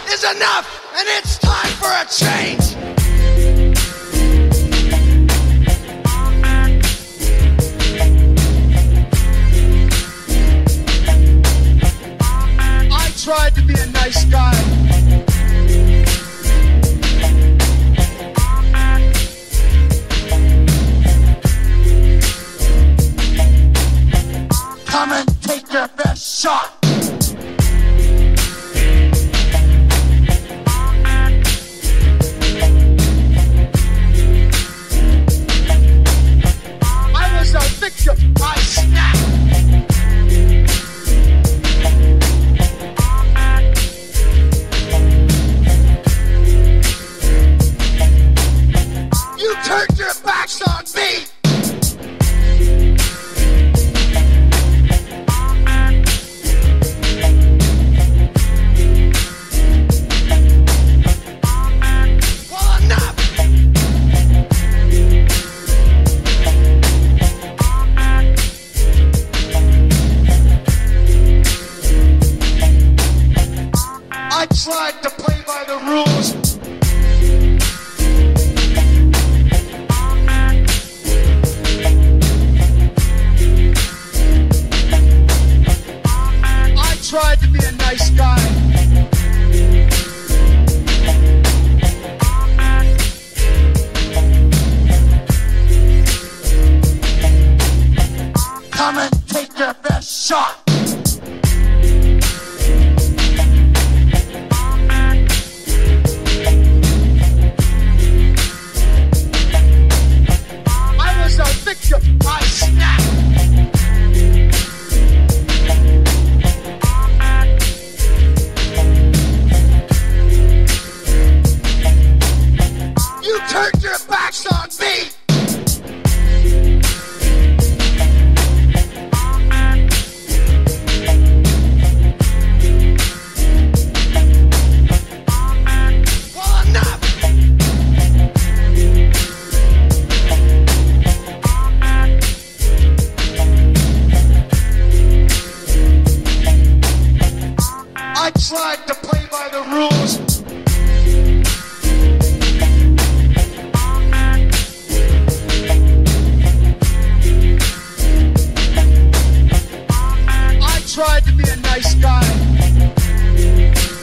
is enough, and it's time for a change. I tried to be a nice guy. Come and take your best shot. I was a victim. I snapped. You turned your backs on me. I tried to play by the rules. I tried to be a nice guy. Come and take your best shot. Victim. I snapped. You turned your backs on me. Well, enough. I tried to play by the rules. I tried to be a nice guy.